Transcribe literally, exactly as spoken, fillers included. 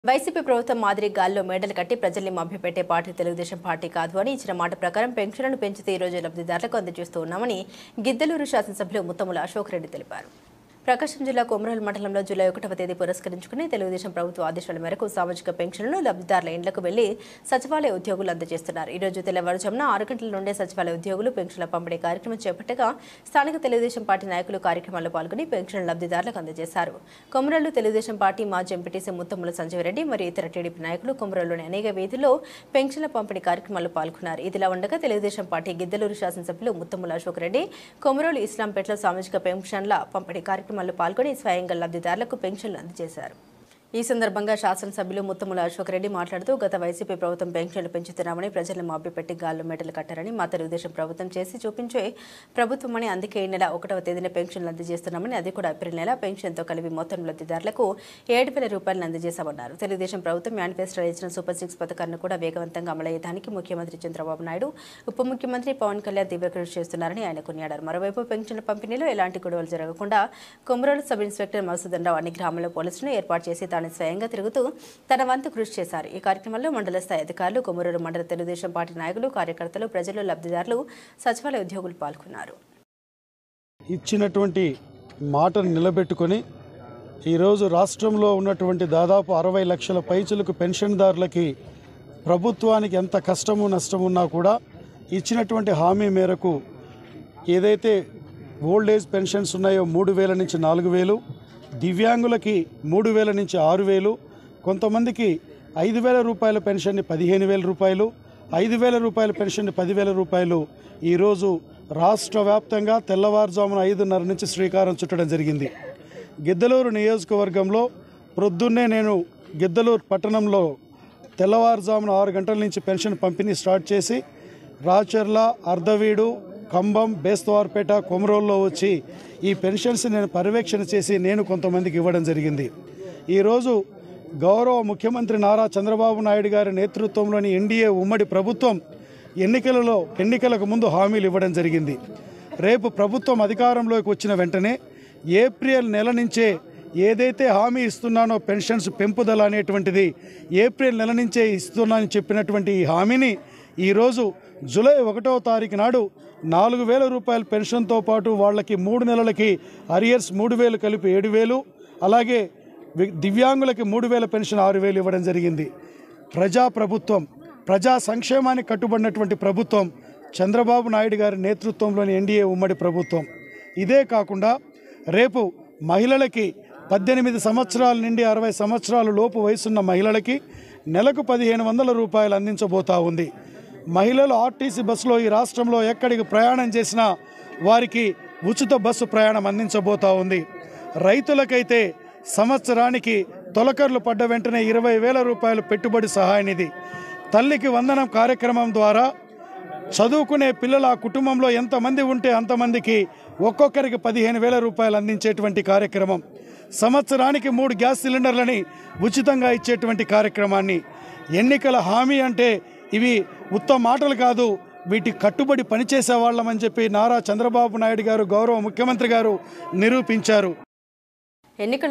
YCP ప్రభుత్వం మాదిరి గాల్లో మేడలు కట్టి ప్రజల్ని మభ్యపెట్టే పార్టీ తెలుగుదేశం పార్టీ కాదు అని ఇచ్చిన మాట ప్రకారం పెన్షన్లను పెంచితే ఈ రోజు లబ్ధిదారులకు అందజేస్తూ ఉన్నామని గిద్దలూరు శాసనసభ్యులు ముత్తముల అశోక్ రెడ్డి తెలిపారు. ప్రకాశం జిల్లా కొమరోలు మండలంలో జూలై ఒకటవ తేదీ పురస్కరించుకుని తెలుగుదేశం ప్రభుత్వ ఆదేశాల మేరకు సామాజిక పెన్షన్లను లబ్ధిదారుల ఇండ్లకు వెళ్లి సచివాలయ ఉద్యోగులు అందజేస్తున్నారు. ఈ రోజు తెల్లవారుజామున ఆరు గంటల నుండే సచివాలయ ఉద్యోగులు పెన్షన్ల పంపిణీ కార్యక్రమం చేపట్టగా స్థానిక తెలుగుదేశం పార్టీ నాయకులు కార్యక్రమాల్లో పాల్గొని పెన్షన్ లబ్ధిదారులకు అందజేశారు. కొమరోలు తెలుగుదేశం పార్టీ మాజీ ఎంపీటీసీ ముత్తముల సంజీవరెడ్డి మరియు ఇతర టీడీపీ నాయకులు కొమరోలులోని అనేక వీధుల్లో పెన్షన్ల పంపిణీ కార్యక్రమాల్లో పాల్గొన్నారు. ఇదిలా ఉండగా తెలుగుదేశం పార్టీ గిద్దలూరు శాసనసభ్యులు ముత్తముల అశోక్ రెడ్డి కొమరోలు ఇస్లాంపేటలో సామాజిక పెన్షన్ల పంపిణీ కార్యక్రమాల్లో పాల్గొని స్వయంగా లబ్ధిదారులకు పెన్షన్లు అందజేశారు. ఈ సందర్భంగా శాసనసభ్యులు ముత్తముల అశోక్ రెడ్డి మాట్లాడుతూ గత వైసీపీ ప్రభుత్వం పెన్షన్లు పెంచుతున్నామని ప్రజలను మభ్యపెట్టి గాల్లో మెడలు కట్టారని మా తెలుగుదేశం ప్రభుత్వం చేసి చూపించే ప్రభుత్వమని అందుకే ఈ నెల ఒకటవ తేదీన పెన్షన్లు అందజేస్తున్నామని అది కూడా ఏప్రిల్ నెల పెన్షన్తో కలిపి మొత్తం లబ్ధిదారులకు ఏడు వేల రూపాయలను అందజేశామన్నారు. తెలుగుదేశం ప్రభుత్వం మేనిఫెస్టోలో ఇచ్చిన సూపర్ సిక్స్ పథకాలను కూడా వేగవంతంగా అమలయ్యేదానికి ముఖ్యమంత్రి చంద్రబాబు నాయుడు ఉప ముఖ్యమంత్రి పవన్ కళ్యాణ్ తీవ్ర కృషి చేస్తున్నారని ఆయన కొనియాడారు. మరోవైపు పెన్షన్ల పంపిణీలో ఎలాంటి గొడవలు జరగకుండా కొమరోలు సబ్ ఇన్స్పెక్టర్ మధుసూదన్ రావు అన్ని గ్రామాల్లో పోలీసులను ఏర్పాటు చేసి స్వయంగా తిరుగుతూ తన వంతు కృషి చేశారు. ఈ కార్యక్రమంలో మండల స్థాయి అధికారులు, కొమరోలు మండల తెలుగుదేశం పార్టీ నాయకులు, కార్యకర్తలు, ప్రజలు, లబ్ధిదారులు, సచివాలయ ఉద్యోగులు పాల్గొన్నారు. ఇచ్చినటువంటి మాటను నిలబెట్టుకొని ఈరోజు రాష్ట్రంలో ఉన్నటువంటి దాదాపు అరవై లక్షల పైచులకు పెన్షన్దారులకి ప్రభుత్వానికి ఎంత కష్టము నష్టమున్నా కూడా ఇచ్చినటువంటి హామీ మేరకు ఏదైతే ఓల్డ్ ఏజ్ పెన్షన్స్ ఉన్నాయో మూడు వేల నుంచి నాలుగు వేలు దివ్యాంగులకి మూడు వేల నుంచి ఆరు వేలు కొంతమందికి ఐదు వేల రూపాయల పెన్షన్ని పదిహేను వేల రూపాయలు ఐదు వేల రూపాయల పెన్షన్ని పదివేల రూపాయలు ఈరోజు రాష్ట్ర వ్యాప్తంగా తెల్లవారుజామున ఐదున్నర నుంచి శ్రీకారం చుట్టడం జరిగింది. గిద్దలూరు నియోజకవర్గంలో ప్రొద్దున్నే నేను గిద్దలూరు పట్టణంలో తెల్లవారుజామున ఆరు గంటల నుంచి పెన్షన్ పంపిణీ స్టార్ట్ చేసి రాచర్ల, అర్ధవీడు, కంబం, బేస్తవార్పేట, కొమరోల్లో వచ్చి ఈ పెన్షన్స్ నేను పర్యవేక్షణ చేసి నేను కొంతమందికి ఇవ్వడం జరిగింది. ఈరోజు గౌరవ ముఖ్యమంత్రి నారా చంద్రబాబు నాయుడు గారి నేతృత్వంలోని ఎన్డీఏ ఉమ్మడి ప్రభుత్వం ఎన్నికలలో ఎన్నికలకు ముందు హామీలు ఇవ్వడం జరిగింది. రేపు ప్రభుత్వం అధికారంలోకి వచ్చిన వెంటనే ఏప్రిల్ నెల నుంచే ఏదైతే హామీ ఇస్తున్నానో పెన్షన్స్ పెంపుదల అనేటువంటిది ఏప్రిల్ నెల నుంచే ఇస్తున్నానని చెప్పినటువంటి ఈ హామీని ఈరోజు జూలై ఒకటవ తారీఖు నాడు నాలుగు వేల రూపాయల పెన్షన్తో పాటు వాళ్ళకి మూడు నెలలకి అరియర్స్ మూడు వేలు కలిపి ఏడు వేలు అలాగే దివ్యాంగులకి మూడు వేల పెన్షన్ ఆరు వేలు ఇవ్వడం జరిగింది. ప్రజా ప్రభుత్వం, ప్రజా సంక్షేమానికి కట్టుబడినటువంటి ప్రభుత్వం చంద్రబాబు నాయుడు గారి నేతృత్వంలోని ఎన్డీఏ ఉమ్మడి ప్రభుత్వం. ఇదే కాకుండా రేపు మహిళలకి పద్దెనిమిది సంవత్సరాల నుండి అరవై సంవత్సరాల లోపు వయసున్న మహిళలకి నెలకు పదిహేను వందల రూపాయలు అందించబోతా ఉంది. మహిళలు ఆర్టీసీ బస్సులో ఈ రాష్ట్రంలో ఎక్కడికి ప్రయాణం చేసినా వారికి ఉచిత బస్సు ప్రయాణం అందించబోతా ఉంది. రైతులకైతే సంవత్సరానికి తొలకర్లు పడ్డ వెంటనే ఇరవై వేల రూపాయలు పెట్టుబడి సహాయ నిధి, తల్లికి వందనం కార్యక్రమం ద్వారా చదువుకునే పిల్లల కుటుంబంలో ఎంతమంది ఉంటే అంతమందికి ఒక్కొక్కరికి పదిహేను వేల రూపాయలు అందించేటువంటి కార్యక్రమం, సంవత్సరానికి మూడు గ్యాస్ సిలిండర్లని ఉచితంగా ఇచ్చేటువంటి కార్యక్రమాన్ని, ఎన్నికల హామీ అంటే ఇవి ఉత్తమ మాటలు కాదు, వీటి కట్టుబడి పనిచేసే వాళ్ళమని చెప్పి నారా చంద్రబాబు నాయుడు గారు గౌరవ ముఖ్యమంత్రి గారు నిరూపించారు.